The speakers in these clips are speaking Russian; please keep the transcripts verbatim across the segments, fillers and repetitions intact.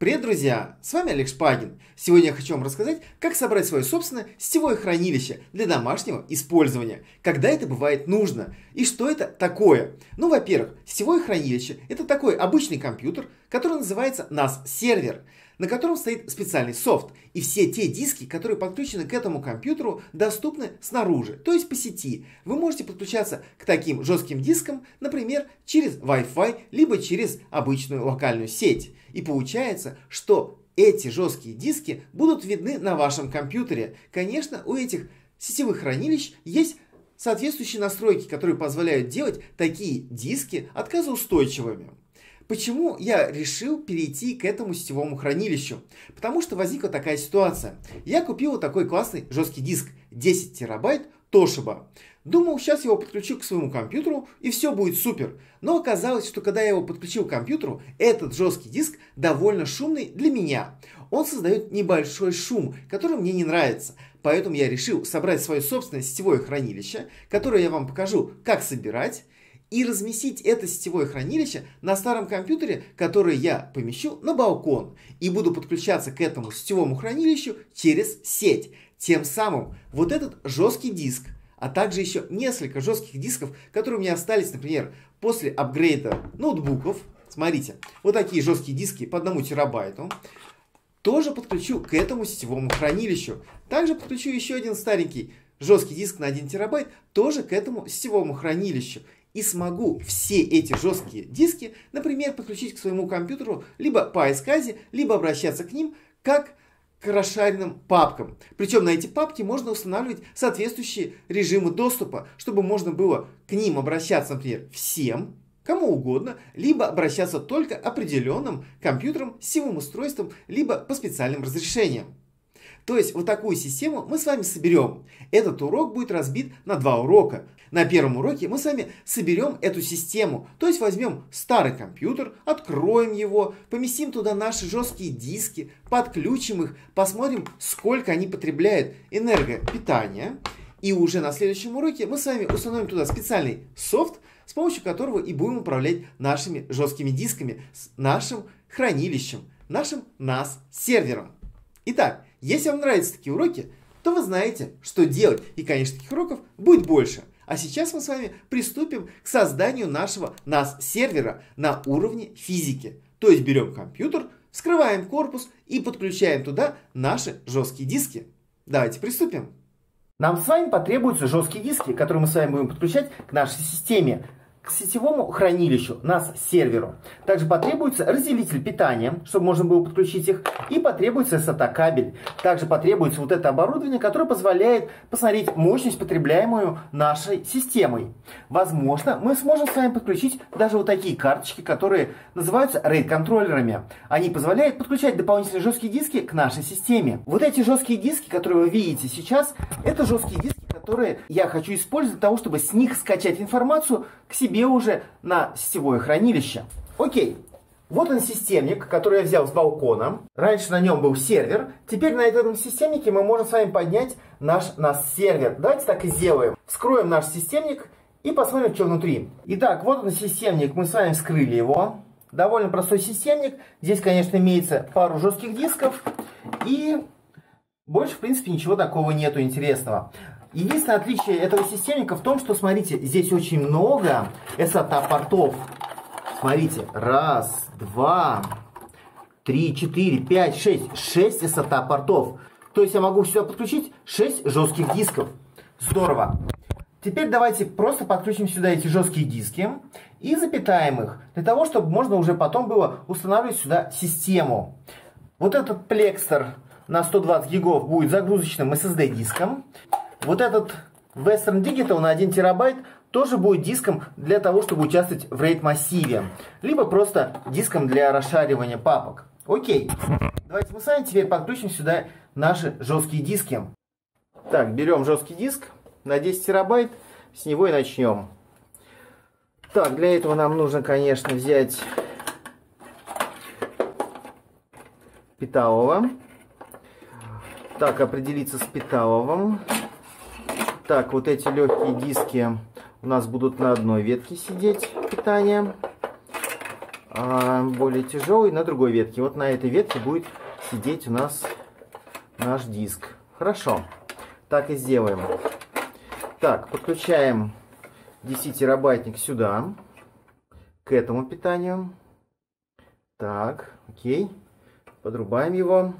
Привет, друзья! С вами Олег Шпагин. Сегодня я хочу вам рассказать, как собрать свое собственное сетевое хранилище для домашнего использования, когда это бывает нужно, и что это такое. Ну, во-первых, сетевое хранилище – это такой обычный компьютер, который называется нас-сервер, на котором стоит специальный софт, и все те диски, которые подключены к этому компьютеру, доступны снаружи, то есть по сети. Вы можете подключаться к таким жестким дискам, например, через Wi-Fi, либо через обычную локальную сеть. И получается, что эти жесткие диски будут видны на вашем компьютере. Конечно, у этих сетевых хранилищ есть соответствующие настройки, которые позволяют делать такие диски отказоустойчивыми. Почему я решил перейти к этому сетевому хранилищу? Потому что возникла такая ситуация. Я купил вот такой классный жесткий диск десять терабайт Toshiba. Думал, сейчас его подключу к своему компьютеру и все будет супер. Но оказалось, что когда я его подключил к компьютеру, этот жесткий диск довольно шумный для меня. Он создает небольшой шум, который мне не нравится. Поэтому я решил собрать свое собственное сетевое хранилище, которое я вам покажу, как собирать, и разместить это сетевое хранилище на старом компьютере, который я помещу на балкон. И буду подключаться к этому сетевому хранилищу через сеть. Тем самым вот этот жесткий диск, а также еще несколько жестких дисков, которые у меня остались, например, после апгрейда ноутбуков. Смотрите, вот такие жесткие диски по одному терабайту. Тоже подключу к этому сетевому хранилищу. Также подключу еще один старенький жесткий диск на один терабайт, тоже к этому сетевому хранилищу. И смогу все эти жесткие диски, например, подключить к своему компьютеру либо по айскази, либо обращаться к ним как к расшаренным папкам. Причем на эти папки можно устанавливать соответствующие режимы доступа, чтобы можно было к ним обращаться, например, всем, кому угодно, либо обращаться только определенным компьютером, сетевым устройством, либо по специальным разрешениям. То есть вот такую систему мы с вами соберем. Этот урок будет разбит на два урока. На первом уроке мы с вами соберем эту систему. То есть возьмем старый компьютер, откроем его, поместим туда наши жесткие диски, подключим их, посмотрим, сколько они потребляют энергопитания. И уже на следующем уроке мы с вами установим туда специальный софт, с помощью которого и будем управлять нашими жесткими дисками, с нашим хранилищем, нашим нас-сервером. Итак, если вам нравятся такие уроки, то вы знаете, что делать. И, конечно, таких уроков будет больше. А сейчас мы с вами приступим к созданию нашего нас-сервера на уровне физики. То есть берем компьютер, вскрываем корпус и подключаем туда наши жесткие диски. Давайте приступим. Нам с вами потребуются жесткие диски, которые мы с вами будем подключать к нашей системе, к сетевому хранилищу, нас-серверу. Также потребуется разделитель питания, чтобы можно было подключить их, и потребуется эс эй ти эй-кабель. Также потребуется вот это оборудование, которое позволяет посмотреть мощность, потребляемую нашей системой. Возможно, мы сможем с вами подключить даже вот такие карточки, которые называются RAID-контроллерами. Они позволяют подключать дополнительные жесткие диски к нашей системе. Вот эти жесткие диски, которые вы видите сейчас, это жесткие диски, которые я хочу использовать для того, чтобы с них скачать информацию к себе уже на сетевое хранилище. Окей, вот он системник, который я взял с балкона. Раньше на нем был сервер. Теперь на этом системнике мы можем с вами поднять наш нас-сервер. Давайте так и сделаем. Вскроем наш системник и посмотрим, что внутри. Итак, вот он системник, мы с вами вскрыли его. Довольно простой системник. Здесь, конечно, имеется пару жестких дисков. И больше, в принципе, ничего такого нету интересного. Единственное отличие этого системника в том, что, смотрите, здесь очень много эс эй ти-портов. Смотрите, раз, два, три, четыре, пять, шесть. шесть эс эй ти-портов. То есть я могу сюда подключить шесть жестких дисков. Здорово. Теперь давайте просто подключим сюда эти жесткие диски и запитаем их, для того, чтобы можно уже потом было устанавливать сюда систему. Вот этот плекстер на сто двадцать гигов будет загрузочным эс эс ди-диском. Вот этот Western Digital на один терабайт тоже будет диском для того, чтобы участвовать в RAID-массиве. Либо просто диском для расшаривания папок. Окей. Давайте мы с вами теперь подключим сюда наши жесткие диски. Так, берем жесткий диск на десять терабайт. С него и начнем. Так, для этого нам нужно, конечно, взять питалово. Так, определиться с питаловым. Так, вот эти легкие диски у нас будут на одной ветке сидеть питания. а более тяжелый на другой ветке. Вот на этой ветке будет сидеть у нас наш диск. Хорошо, так и сделаем. Так, подключаем десятитерабайтник сюда, к этому питанию. Так, окей, подрубаем его.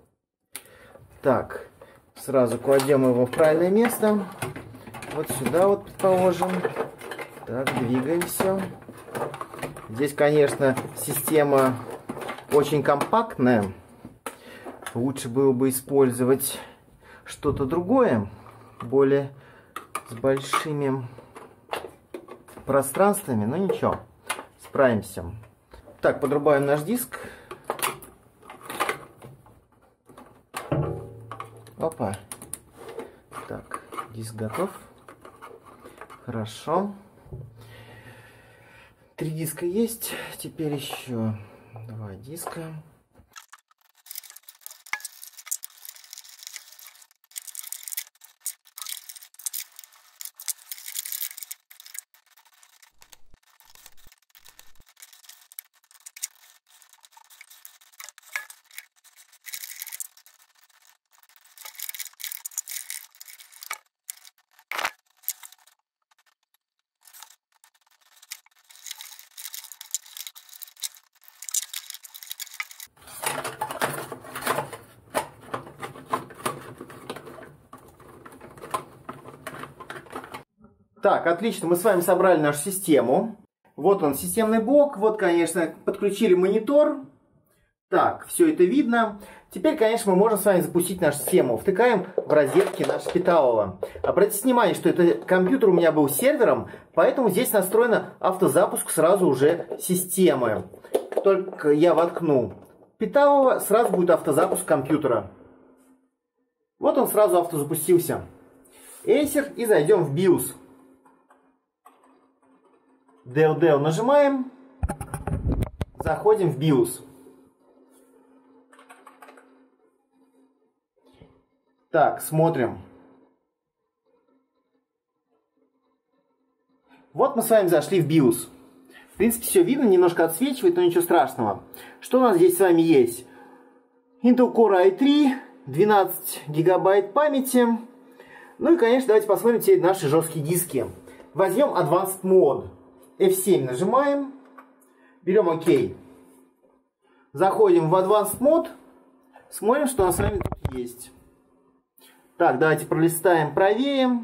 Так, сразу кладем его в правильное место. Вот сюда вот, предположим. Так, двигаемся. Здесь, конечно, система очень компактная. Лучше было бы использовать что-то другое, более с большими пространствами, но ничего, справимся. Так, подрубаем наш диск. Опа. Так, диск готов. Хорошо. Три диска есть. Теперь еще два диска. Так, отлично, мы с вами собрали нашу систему. Вот он, системный блок. Вот, конечно, подключили монитор. Так, все это видно. Теперь, конечно, мы можем с вами запустить нашу систему. Втыкаем в розетки наше питалово. Обратите внимание, что этот компьютер у меня был сервером, поэтому здесь настроено автозапуск сразу уже системы. Только я воткну питалово, сразу будет автозапуск компьютера. Вот он сразу автозапустился. Acer, и зайдем в биос. дел дел нажимаем, заходим в биос. Так, смотрим. Вот мы с вами зашли в биос. В принципе, все видно, немножко отсвечивает, но ничего страшного. Что у нас здесь с вами есть? Intel Core ай три, двенадцать гигабайт памяти. Ну и, конечно, давайте посмотрим теперь наши жесткие диски. Возьмем Advanced Mode. эф семь нажимаем. Берем ОК. Заходим в Advanced Mode. Смотрим, что у нас с вами тут есть. Так, давайте пролистаем правее.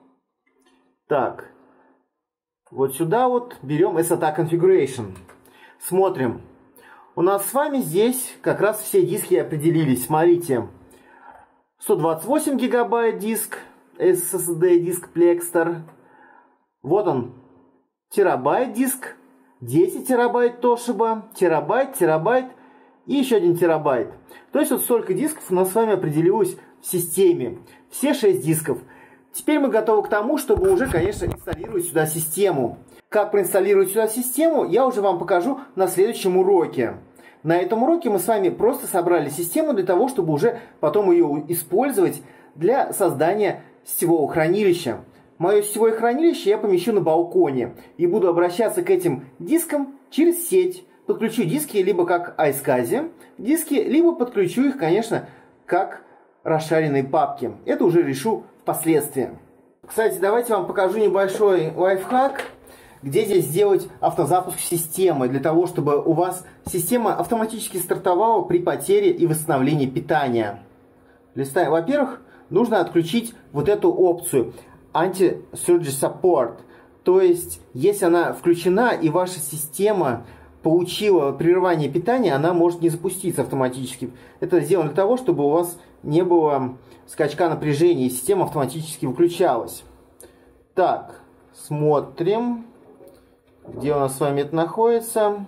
Так. Вот сюда вот берем эс эй ти Configuration. Смотрим. У нас с вами здесь как раз все диски определились. Смотрите. сто двадцать восемь гигабайт диск. эс эс ди диск Plextor. Вот он. Терабайт диск. десять терабайт Toshiba. Терабайт, терабайт. И еще один терабайт. То есть вот столько дисков у нас с вами определилось в системе. Все шесть дисков. Теперь мы готовы к тому, чтобы уже, конечно, инсталлировать сюда систему. Как проинсталлировать сюда систему, я уже вам покажу на следующем уроке. На этом уроке мы с вами просто собрали систему для того, чтобы уже потом ее использовать для создания сетевого хранилища. Мое сетевое хранилище я помещу на балконе и буду обращаться к этим дискам через сеть. Подключу диски либо как iSCSI диски, либо подключу их, конечно, как расшаренные папки. Это уже решу впоследствии. Кстати, давайте вам покажу небольшой лайфхак, где здесь сделать автозапуск системы, для того, чтобы у вас система автоматически стартовала при потере и восстановлении питания. Листаем. Во-первых, нужно отключить вот эту опцию Anti-Surge Support. То есть, если она включена и ваша система получила прерывание питания, она может не запуститься автоматически. Это сделано для того, чтобы у вас не было скачка напряжения, и система автоматически выключалась. Так, смотрим, где у нас с вами это находится.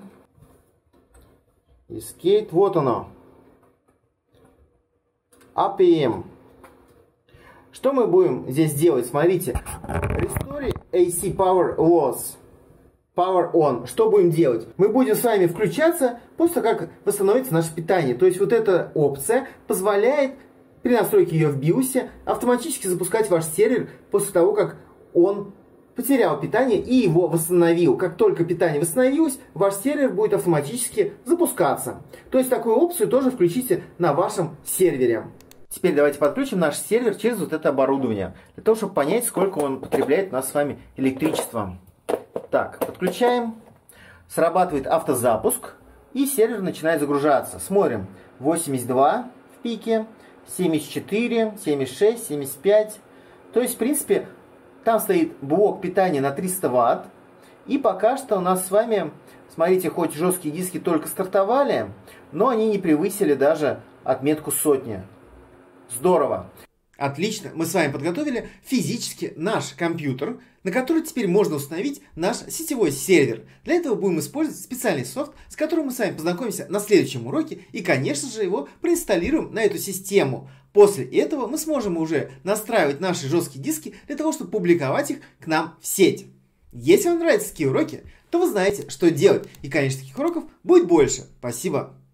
Escape, вот оно. эй пи эм. Что мы будем здесь делать? Смотрите. Restore эй си Power Loss. Power On. Что будем делать? Мы будем с вами включаться после того, как восстановится наше питание. То есть вот эта опция позволяет при настройке ее в биосе автоматически запускать ваш сервер после того, как он потерял питание и его восстановил. Как только питание восстановилось, ваш сервер будет автоматически запускаться. То есть такую опцию тоже включите на вашем сервере. Теперь давайте подключим наш сервер через вот это оборудование, для того, чтобы понять, сколько он потребляет у нас с вами электричества. Так, подключаем. Срабатывает автозапуск, и сервер начинает загружаться. Смотрим. восемьдесят два в пике, семьдесят четыре, семьдесят шесть, семьдесят пять. То есть, в принципе, там стоит блок питания на триста ватт. И пока что у нас с вами, смотрите, хоть жесткие диски только стартовали, но они не превысили даже отметку сотни. Здорово. Отлично, мы с вами подготовили физически наш компьютер, на который теперь можно установить наш сетевой сервер. Для этого будем использовать специальный софт, с которым мы с вами познакомимся на следующем уроке и, конечно же, его проинсталируем на эту систему. После этого мы сможем уже настраивать наши жесткие диски для того, чтобы публиковать их к нам в сеть. Если вам нравятся такие уроки, то вы знаете, что делать. И, конечно, таких уроков будет больше. Спасибо.